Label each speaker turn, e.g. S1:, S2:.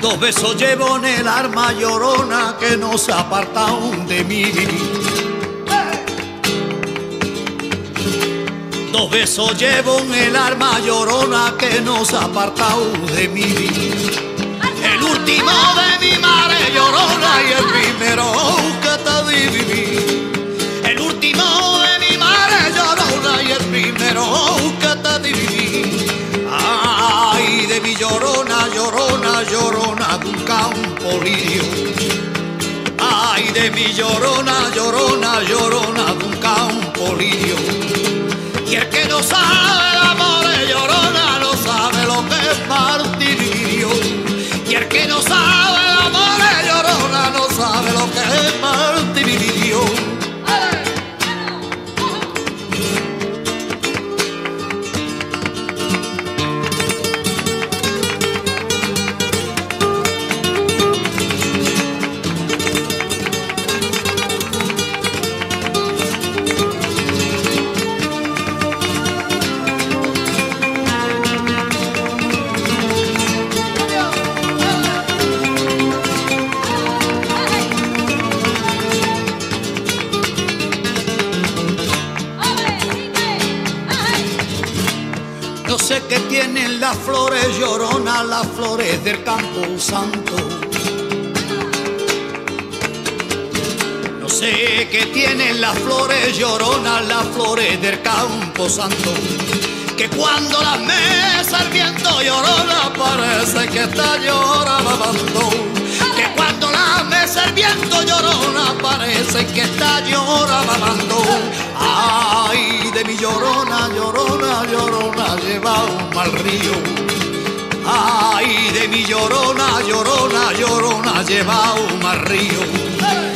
S1: Dos besos llevo en el alma llorona que no se aparta aún de mí. Dos besos llevo en el alma llorona que no se aparta aún de mí. El último de mi madre llorona y el primero que te di. El último de mi madre llorona y el primero que te di. Ay, de mi llorona, llorona, llorona de un campo lirio. Ay, de mi llorona, llorona, llorona de un campo lirio. Y el que no sabe el amor de llorona no sabe lo que es martirio. Y el que no sabe el amor de llorona no sabe lo que es martirio. No sé qué tienen las flores lloronas, las flores del campo santo. No sé qué tienen las flores lloronas, las flores del campo santo. Que cuando las mesa el viento llorona parece que está llorando. Que cuando las mesa el viento llorona parece que está llorando. Ay, de mi llorona, llorona, llorona lleva un mal río. Ay, de mi llorona, llorona, llorona lleva un mal río.